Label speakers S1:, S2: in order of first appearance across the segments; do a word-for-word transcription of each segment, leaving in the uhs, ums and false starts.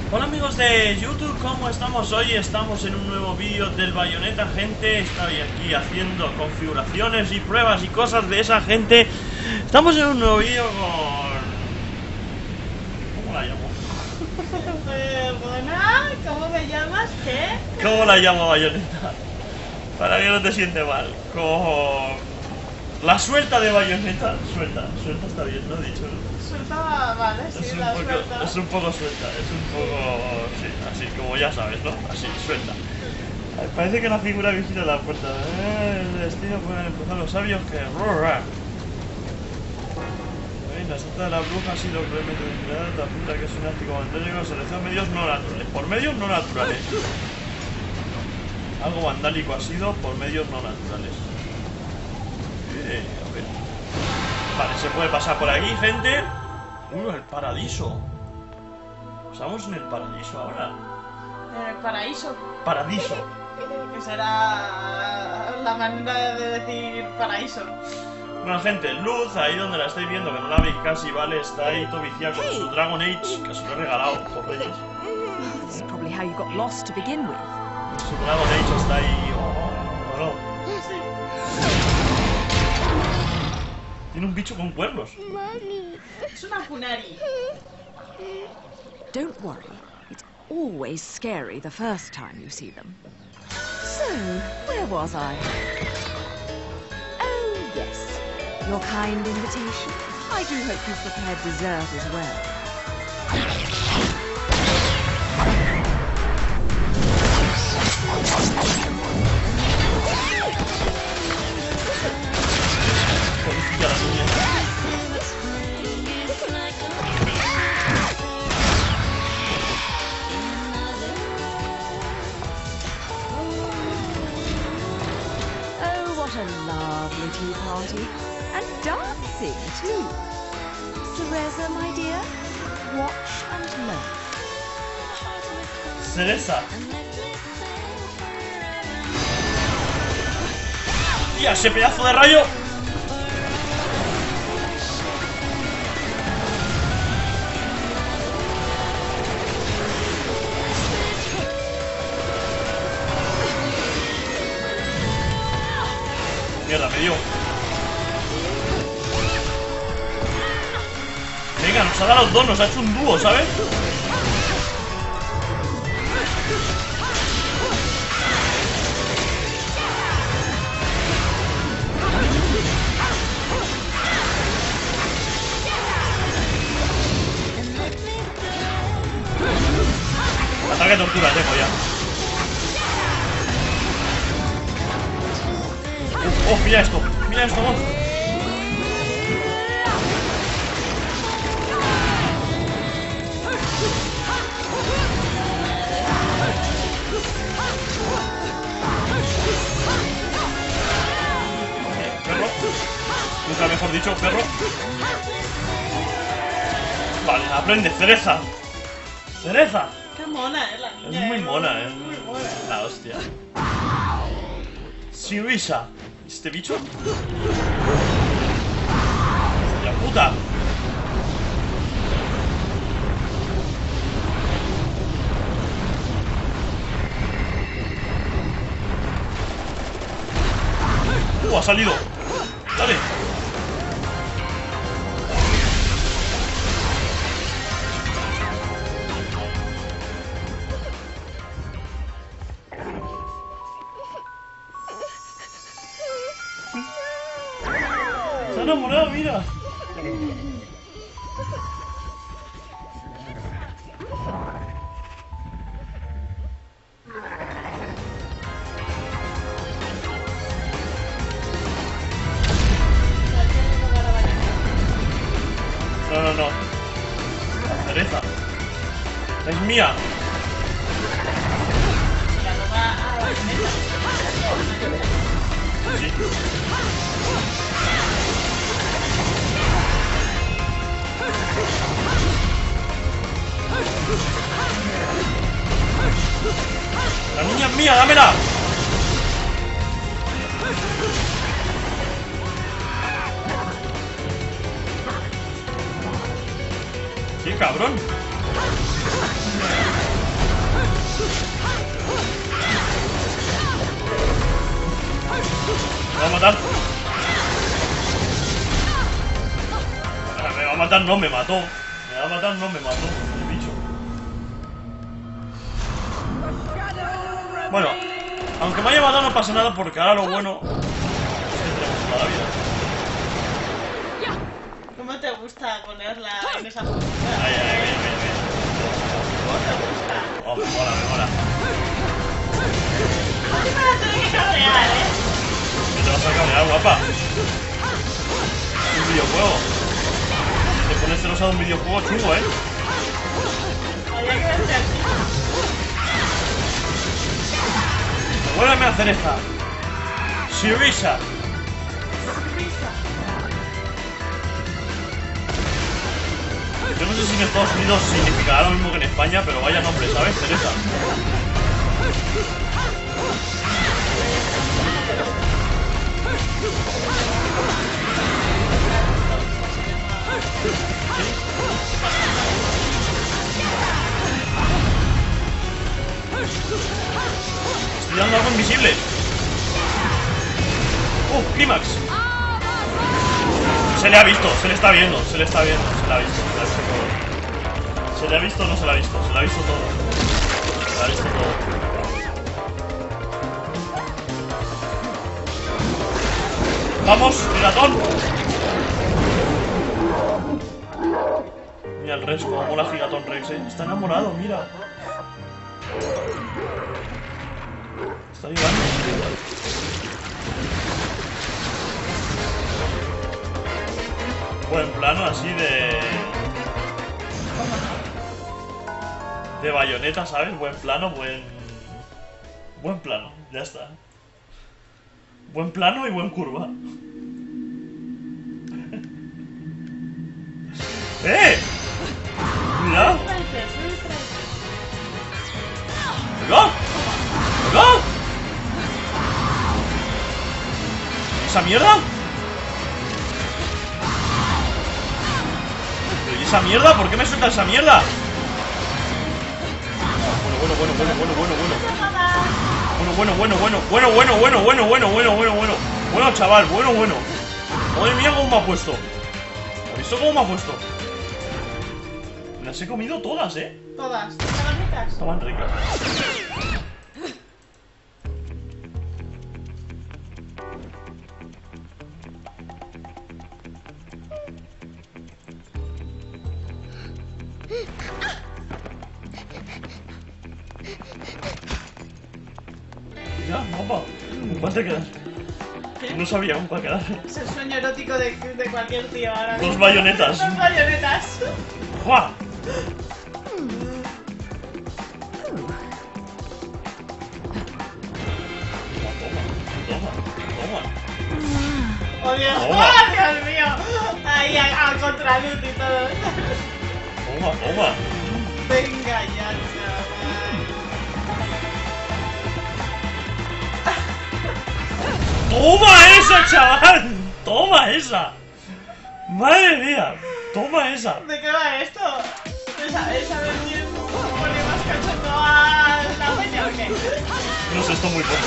S1: Hola amigos de YouTube, ¿cómo estamos hoy? Estamos en un nuevo vídeo del Bayonetta, gente. Estoy aquí haciendo configuraciones y pruebas y cosas de esa gente. Estamos en un nuevo vídeo con... ¿Cómo la llamo?
S2: Perdona, ¿cómo me llamas? ¿Qué?
S1: ¿Cómo la llamo Bayonetta? Para que no te siente mal. Con... la suelta de Bayonetta. Suelta, suelta está bien, ¿no? Dicho, ¿no?
S2: Suelta, vale, sí,
S1: Es un,
S2: la
S1: poco,
S2: suelta.
S1: es un poco suelta, es un poco... sí, así como ya sabes, ¿no? Así, suelta. Ay, parece que la figura vigila la puerta. Eh, el destino pueden empezar los sabios que... La seta de la bruja ha sido brevemente vinculada. La punta que es un ático vandálico selecciona medios no naturales. Por medios no naturales. Algo vandálico ha sido por medios no naturales. Eh, a ver. Vale, se puede pasar por aquí, gente. Uh, el paraíso. Estamos en el paraíso ahora.
S2: En el paraíso,
S1: Paradiso.
S2: que será la manera de decir paraíso.
S1: Bueno, gente, Luz, ahí donde la estáis viendo, que no la veis casi, ¿vale? Está ahí tobiciada con su Dragon Age, que se lo he regalado por Reyes.
S3: This is probably how you got lost to begin with.
S1: Su Dragon Age está ahí... oh, oh, no. Tiene un bicho con cuernos.
S2: Es una funari.
S3: Don't worry, it's always scary the first time you see them. So, where was I? Oh, yes, your kind invitation. I do hope you've prepared dessert as well.
S1: Pobrecilla la niña.
S3: Oh, what a lovely tea party. And dancing, too. Teresa, my dear, watch and learn.
S1: Cereza. ¡Tía, ese pedazo de rayo! Mierda, me dio. Venga, nos ha dado los dos, nos ha hecho un dúo, ¿sabes? Ataque de tortura tengo ya. Oh, oh, mira esto, mira esto, oh. Perro. Nunca mejor dicho, perro. Vale, aprende, cereza. Cereza.
S2: Qué mona, eh, la niña.
S1: Es muy mona, es
S2: muy mona.
S1: la hostia. Sirisa. ¿Este bicho? ¡La puta! ¡Uh! Ha salido. Dale. Se ha enamorado, mira. No, no, no. La cereza. Es mía.
S2: La roba a la Bayonetta.
S1: Sí. La niña es mía, dámela. ¡Qué cabrón! Me va a matar. Me va a matar, no me mató. Me va a matar, no me mató. El bicho. Bueno, aunque me haya matado no pasa nada porque ahora lo bueno es que tenemos toda la vida.
S2: ¿Cómo te gusta ponerla en esa posición?
S1: Ay, ay, ay, ay, ay.
S2: ¿Cómo te gusta?
S1: Oh, me mola, me mola.
S2: No te vas a tener que cabrear, ¿eh?
S1: ¿Qué te vas a cabrear, guapa? Un videojuego. Te pones celosa de un videojuego chungo, ¿eh?
S2: Había que verte aquí.
S1: Vuélveme a hacer esta. Sirisa. Yo no sé si en Estados Unidos significará lo mismo que en España, pero vaya nombre, ¿sabes? Teresa. Estoy dando algo invisible. ¡Uh! ¡Clímax! Se le ha visto, se le está viendo, se le está viendo, se le ha visto, se le ha visto todo. ¿Se le ha visto o no se le ha visto? Se le ha visto todo. Se le ha visto todo. ¡Vamos, Gigatón! Mira el Rex, como mola Gigatón Rex, eh. Está enamorado, mira. Está ligando. Buen plano así de... de bayoneta, ¿sabes? Buen plano, buen... Buen plano, ya está. Buen plano y buen curva. ¡Eh! ¡Mira! ¡No! ¡No! ¿Esa mierda? ¿Pero y esa mierda? ¿Por qué me suelta esa mierda? Bueno, bueno, bueno, bueno, bueno, bueno, bueno. Bueno, bueno, bueno, bueno, bueno, bueno, bueno, bueno, bueno, bueno, bueno, bueno. Bueno, chaval, bueno, bueno. Madre mía, cómo me ha puesto. ¿Has visto cómo me ha puesto? Me las he comido todas, ¿eh?
S2: Todas. ¿Estaban ricas?
S1: Estaban ricas. Ya, guapa. ¿Con cuál te quedas?
S2: ¿Qué?
S1: No sabía con cuál quedar.
S2: Es el sueño erótico de, de cualquier tío ahora mismo.
S1: Dos bayonetas.
S2: Dos bayonetas.
S1: ¡Jua! Toma, toma, toma.
S2: ¡Oh, Dios!
S1: Toma.
S2: ¡Oh, Dios mío! Ahí a, a contraluz y todo.
S1: Toma, toma.
S2: Venga ya, chaval.
S1: ¡Toma esa, chaval! ¡Toma esa! ¡Madre mía! ¡Toma esa!
S2: ¿De qué va esto? ¿Esa, esa ver quién pone más cachondo a la peña o qué?
S1: No sé, esto muy poco.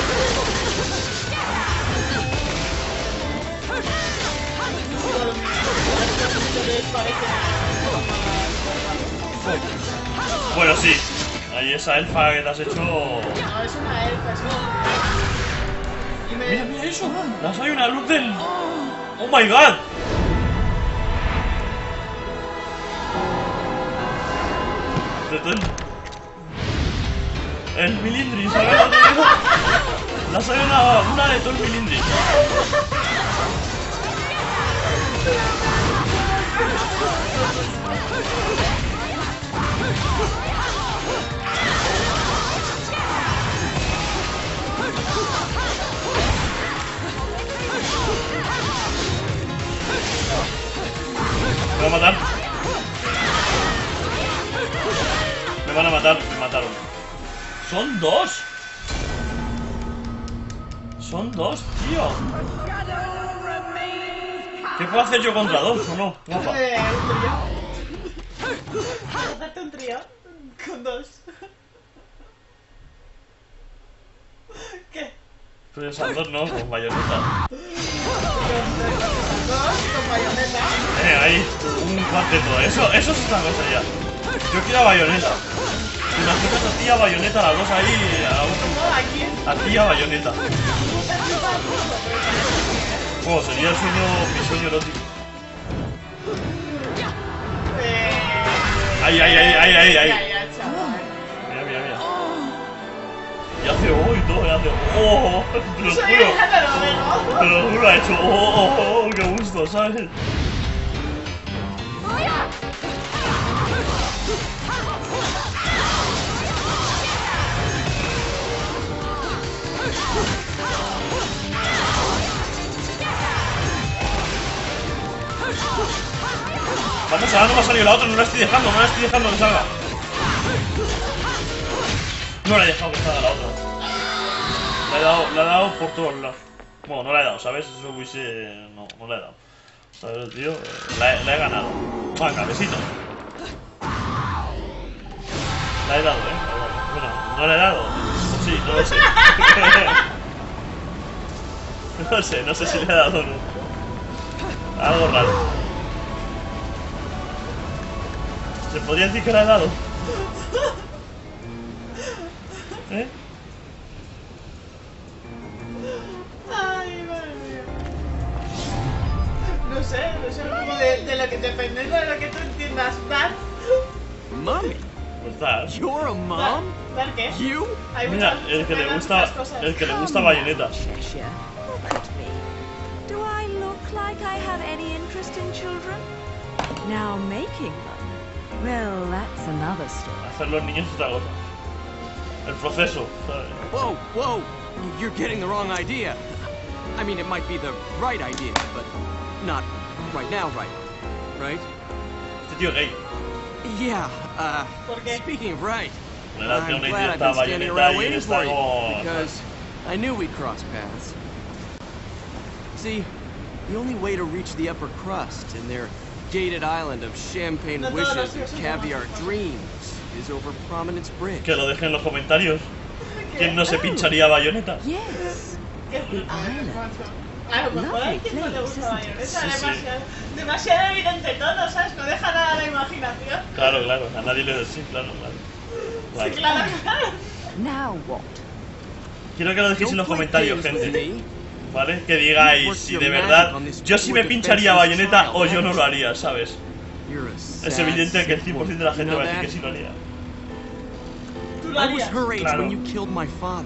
S1: Bueno, sí. Ahí esa elfa que te has hecho...
S2: No, es una elfa, es un... Y me...
S1: Mira, mira eso. Le ha salido una luz del... ¡Oh my god! Desde el... El milindri, ¿sabes? Le ha salido una, una de todo el milindri. Me van a matar. Me van a matar, me mataron. Son dos. Son dos, tío. ¿Qué puedo hacer yo contra dos o no? Guapa.
S2: Eh, un trío. Hacerte un trío con dos. ¿Qué?
S1: Pero esas dos no, con bayoneta.
S2: Dos con bayoneta.
S1: Eh, ahí, un cuarteto. Eso, eso es otra cosa ya. Yo quiero a bayoneta. Imagínate a ti a bayoneta, las dos ahí. A,
S2: No, aquí es.
S1: a ti a bayoneta. Oh, sería el sueño, mi sueño erótico.
S2: Eh...
S1: Ay, ay, ay, ay, ay, ay.
S2: Ya, ya, chaval.
S1: Mira, mira, mira. Y hace oh y todo, y hace oh, te lo
S2: Soy
S1: juro.
S2: hija de Rodrigo.
S1: Te lo juro, ha hecho oh, oh, oh, qué gusto, ¿sabes? Vamos, ahora no me ha salido la otra, no la estoy dejando, no la estoy dejando que salga. No la he dejado que salga la otra. La he dado, la he dado por todos lados. Bueno, no la he dado, ¿sabes? Eso hubiese... No, no la he dado. ¿Sabes, tío? La he, la he ganado. Venga, besito. La he dado, ¿eh? Bueno, no la he dado. Sí, no lo sé. No sé, no sé si le he dado o no. Algo raro. ¿Se podría decir que la he dado? ¿Eh?
S2: Ay, madre mía. No sé, no sé como de, de lo que dependiendo de lo que tú entiendas, dar.
S4: Mommy,
S1: Pues das.
S4: you're a mom?
S2: ¿Dar, dar qué?
S4: You?
S2: Hay
S1: Mira,
S2: muchas-
S1: el que le
S2: hay
S1: gusta,
S2: muchas cosas.
S1: el que le gusta bayonetas.
S3: Cheshire, look at me. Do I look like I have any interest in children? Now making them, well, that's another story.
S1: Hacer los niños es otra cosa. El proceso, ¿sabes?
S4: Whoa, whoa! You're getting the wrong idea. I mean, it might be the right idea, but not right now, right? Right?
S1: Este tío gay.
S4: Yeah, uh,
S2: ¿Por qué?
S4: speaking of right,
S1: Le da que
S4: I'm
S1: una
S4: glad I've
S1: idiota
S4: been standing
S1: bayoneta
S4: around
S1: y
S4: waiting
S1: está
S4: for you,
S1: como...
S4: because I knew we'd cross paths. See, the only way to reach the upper crust in their gated island of champagne
S2: No todos los
S4: wishes
S2: tíos
S4: and
S2: son
S4: caviar
S2: como-
S4: dreams is over Prominence Bridge.
S1: Que lo dejen en los comentarios. ¿Quién no se pincharía bayoneta?
S3: Yes,
S2: ¿Qué?
S3: The
S2: A ver,
S3: island.
S2: macho. A lo mejor a
S3: Lovely
S2: quien no le
S3: place,
S2: gusta
S3: isn't it?
S2: bayoneta,
S1: Sí, sí.
S2: demasiado, demasiado evidente todo, ¿sabes? No deja nada a la imaginación.
S1: Claro, claro, a nadie le... Sí, claro, claro.
S2: Sí,
S1: Claro.
S2: claro, claro.
S3: now what?
S1: Quiero que lo dejéis en los
S4: Don't play
S1: comentarios,
S4: games with
S1: gente.
S4: me.
S1: ¿Vale? Que digáis si de verdad yo sí me pincharía bayoneta o yo no lo haría, ¿sabes?
S4: You're a
S1: Es
S4: sad,
S1: evidente que el
S4: sick
S1: cien por ciento de la
S4: woman.
S1: gente
S4: You
S1: va a
S4: know
S1: decir que
S4: that?
S1: sí lo haría.
S2: Tú lo
S4: I was
S2: harías.
S4: her age
S1: Claro.
S4: when you killed my father.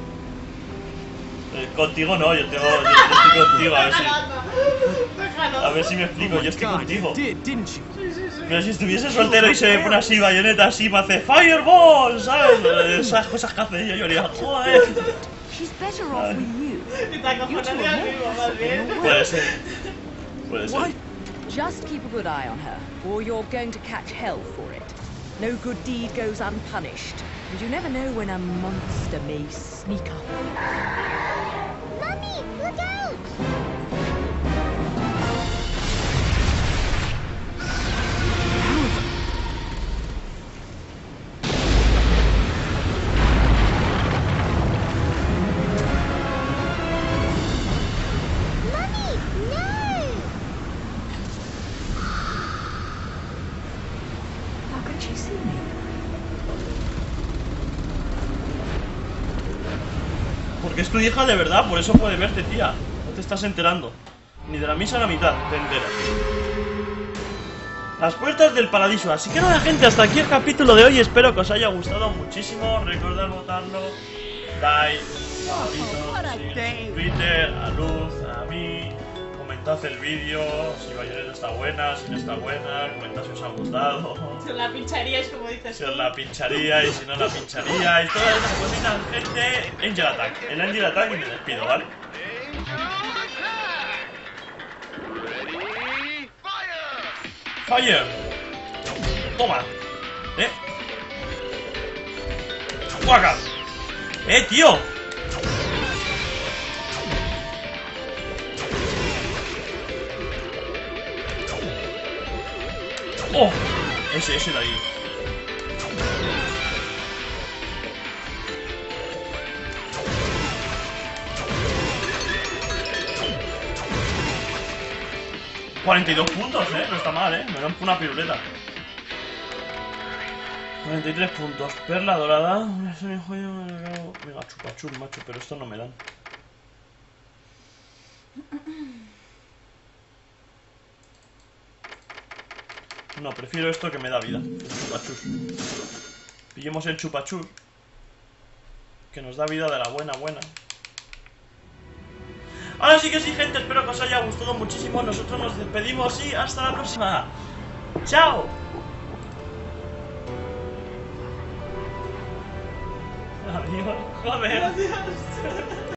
S1: Eh, contigo no, yo, tengo, yo, yo estoy contigo, a ver si...
S2: Déjalo.
S1: A ver si me explico,
S4: Oh
S1: yo
S4: my
S1: estoy
S4: God,
S1: contigo.
S4: you did, didn't you?
S2: Sí, sí, sí.
S1: Pero si estuviese soltero y se me pone así bayoneta, así me hace Fireball, ¿sabes? Esas cosas que hace ella, yo haría, joder.
S3: She's better off with you.
S2: Y te acojonaría al vivo, más bien.
S1: Puede ser. Puede ser.
S4: What?
S3: Just keep a good eye on her, or you're going to catch hell for it. No good deed goes unpunished, and you never know when a monster may sneak up.
S5: Mummy, look out! Mummy, no!
S3: How could she see me?
S1: Porque es tu hija de verdad, por eso puede verte, tía. No te estás enterando. Ni de la misa a la mitad te enteras. Las puertas del paradiso. Así que nada, gente, hasta aquí el capítulo de hoy. Espero que os haya gustado muchísimo. Recordad votarlo. Like, favorito, sí, Twitter, a Luz, a mí. Comentad el vídeo, si Bayonetta está buena, si no está buena. Comentad si os ha gustado.
S2: Se la pincharíais, como dices
S1: Si
S2: tú.
S1: os la pincharía y si no la pincharía y todas esas cositas, gente. Angel Attack. El Angel Attack y me despido, ¿vale? Fire. Toma. Eh. Guaca. Eh, tío. Oh. Ese, ese de ahí. cuarenta y dos puntos, eh. No está mal, eh. Me dan una piruleta. cuarenta y tres puntos. Perla dorada. Venga, chupachur, macho. Pero esto no me dan. No, prefiero esto que me da vida. El chupachur. Pillemos el chupachur, que nos da vida de la buena, buena. Ahora sí que sí, gente. Espero que os haya gustado muchísimo. Nosotros nos despedimos y hasta la próxima. ¡Chao! Adiós. Joder.
S2: Adiós.